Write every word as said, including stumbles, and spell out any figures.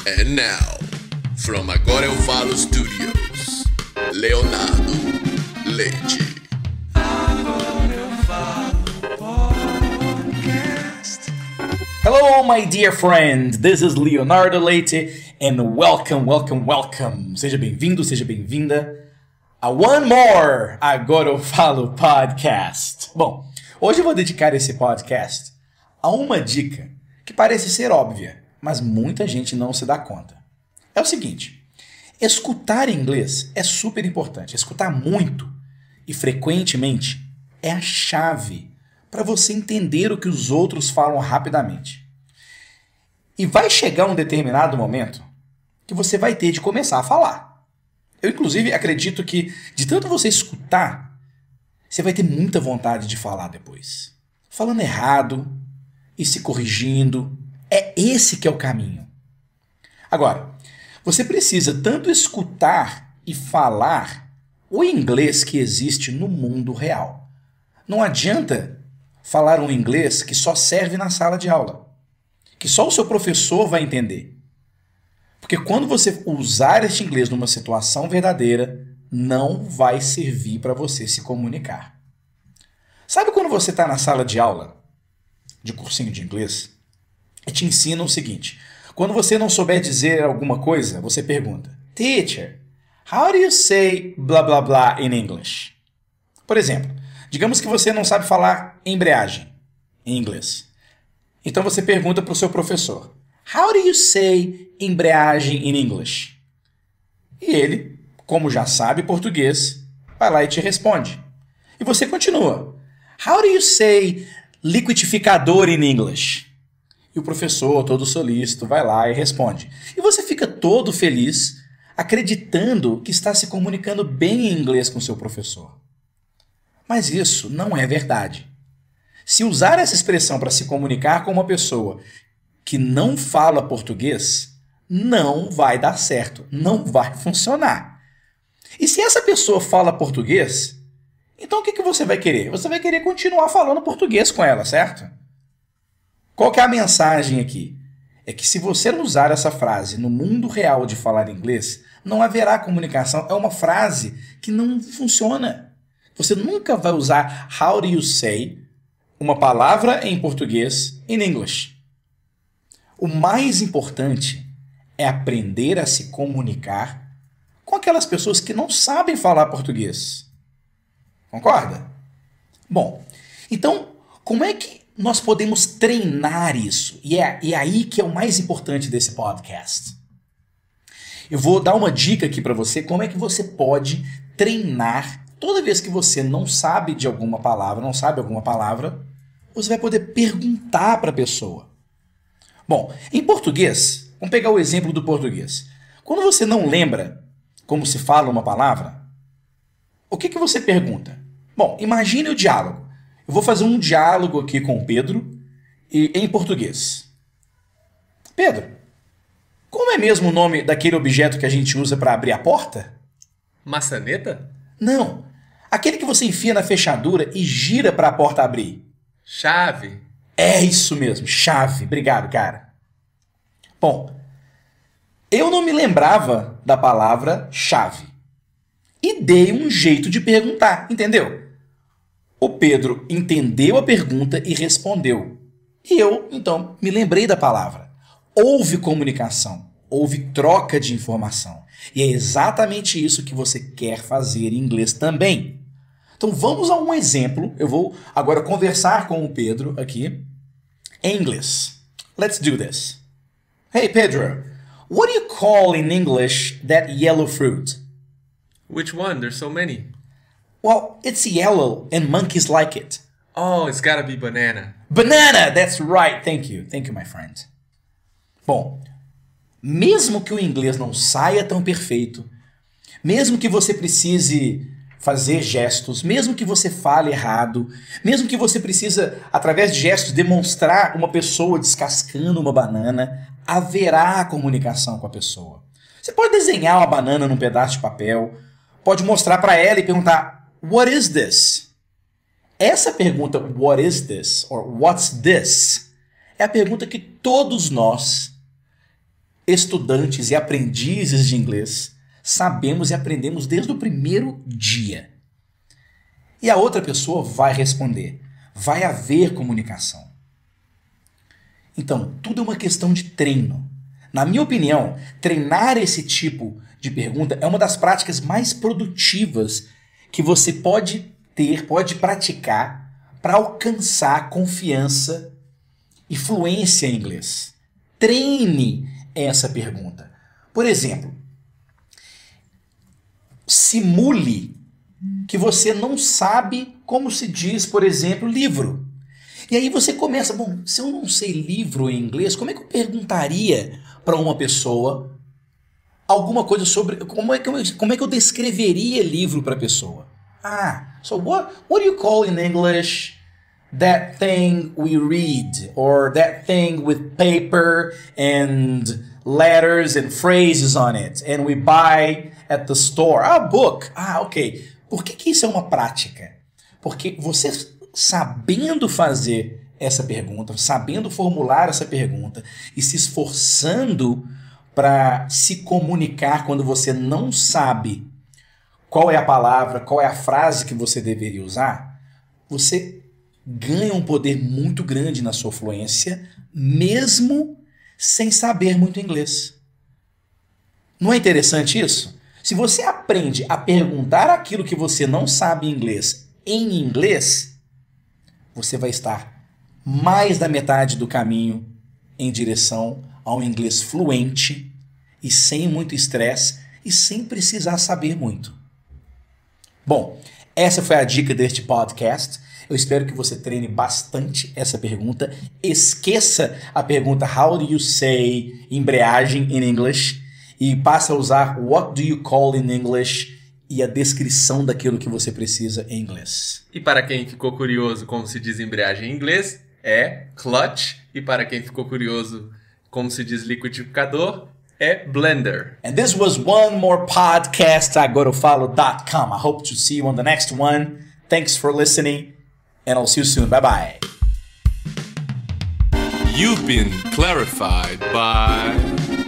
And now, from Agora Eu Falo Studios, Leonardo Leite. Agora Eu Falo Podcast. Hello, my dear friend. This is Leonardo Leite, and welcome, welcome, welcome. Seja bem-vindo, seja bem-vinda a One More Agora Eu Falo Podcast. Bom, hoje eu vou dedicar esse podcast a uma dica que parece ser óbvia, mas muita gente não se dá conta. É o seguinte, escutar inglês é super importante. Escutar muito e frequentemente é a chave para você entender o que os outros falam rapidamente. E vai chegar um determinado momento que você vai ter de começar a falar. Eu, inclusive, acredito que de tanto você escutar, você vai ter muita vontade de falar depois. Falando errado e se corrigindo. É esse que é o caminho. Agora, você precisa tanto escutar e falar o inglês que existe no mundo real. Não adianta falar um inglês que só serve na sala de aula, que só o seu professor vai entender. Porque quando você usar este inglês numa situação verdadeira, não vai servir para você se comunicar. Sabe quando você está na sala de aula, de cursinho de inglês, e te ensinam o seguinte: quando você não souber dizer alguma coisa, você pergunta, Teacher, how do you say blah blah blah in English? Por exemplo, digamos que você não sabe falar embreagem em inglês. Então você pergunta para o seu professor, how do you say embreagem in English? E ele, como já sabe português, vai lá e te responde. E você continua, how do you say liquidificador in English? E o professor, todo solícito, vai lá e responde. E você fica todo feliz, acreditando que está se comunicando bem em inglês com seu professor. Mas isso não é verdade. Se usar essa expressão para se comunicar com uma pessoa que não fala português, não vai dar certo, não vai funcionar. E se essa pessoa fala português, então o que que você vai querer? Você vai querer continuar falando português com ela, certo? Qual que é a mensagem aqui? É que se você usar essa frase no mundo real de falar inglês, não haverá comunicação. É uma frase que não funciona. Você nunca vai usar how do you say, uma palavra em português, in English. O mais importante é aprender a se comunicar com aquelas pessoas que não sabem falar português. Concorda? Bom, então, como é que nós podemos treinar isso? E é, e é aí que é o mais importante desse podcast. Eu vou dar uma dica aqui para você, como é que você pode treinar. Toda vez que você não sabe de alguma palavra, não sabe alguma palavra, você vai poder perguntar para a pessoa. Bom, em português, vamos pegar o exemplo do português. Quando você não lembra como se fala uma palavra, o que que você pergunta? Bom, imagine o diálogo. Eu vou fazer um diálogo aqui com o Pedro e, em português. Pedro, como é mesmo o nome daquele objeto que a gente usa para abrir a porta? Maçaneta? Não, aquele que você enfia na fechadura e gira para a porta abrir. Chave. É isso mesmo, chave. Obrigado, cara. Bom, eu não me lembrava da palavra chave e dei um jeito de perguntar, entendeu? O Pedro entendeu a pergunta e respondeu. E eu, então, me lembrei da palavra. Houve comunicação, houve troca de informação. E é exatamente isso que você quer fazer em inglês também. Então vamos a um exemplo. Eu vou agora conversar com o Pedro aqui em inglês. Let's do this. Hey Pedro, what do you call in English that yellow fruit? Which one? There's so many. Well, it's yellow and monkeys like it. Oh, it's gotta be banana. Banana! That's right. Thank you. Thank you, my friend. Bom, mesmo que o inglês não saia tão perfeito, mesmo que você precise fazer gestos, mesmo que você fale errado, mesmo que você precisa, através de gestos, demonstrar uma pessoa descascando uma banana, haverá comunicação com a pessoa. Você pode desenhar uma banana num pedaço de papel, pode mostrar para ela e perguntar, What is this? Essa pergunta, what is this? Or what's this? É a pergunta que todos nós estudantes e aprendizes de inglês, sabemos e aprendemos desde o primeiro dia. E a outra pessoa vai responder. Vai haver comunicação. Então, tudo é uma questão de treino. Na minha opinião, treinar esse tipo de pergunta é uma das práticas mais produtivas que você pode ter, pode praticar para alcançar confiança e fluência em inglês. Treine essa pergunta. Por exemplo, simule que você não sabe como se diz, por exemplo, livro. E aí você começa, bom, se eu não sei livro em inglês, como é que eu perguntaria para uma pessoa alguma coisa sobre, como é que eu, como é que eu descreveria livro para a pessoa? Ah, so what, what do you call in English that thing we read, or that thing with paper and letters and phrases on it, and we buy at the store? Ah, book. Ah, ok. Por que que isso é uma prática? Porque você sabendo fazer essa pergunta, sabendo formular essa pergunta e se esforçando para se comunicar quando você não sabe qual é a palavra, qual é a frase que você deveria usar, você ganha um poder muito grande na sua fluência, mesmo sem saber muito inglês. Não é interessante isso? Se você aprende a perguntar aquilo que você não sabe em inglês em inglês, você vai estar mais da metade do caminho em direção a um inglês fluente e sem muito estresse e sem precisar saber muito. Bom, essa foi a dica deste podcast. Eu espero que você treine bastante essa pergunta. Esqueça a pergunta How do you say embreagem in English? E passe a usar What do you call in English? E a descrição daquilo que você precisa em inglês. E para quem ficou curioso como se diz embreagem em inglês, é clutch. E para quem ficou curioso como se diz liquidificador, é blender. And this was one more podcast at agora eu falo dot com. I hope to see you on the next one. Thanks for listening, and I'll see you soon. Bye bye. You've been clarified by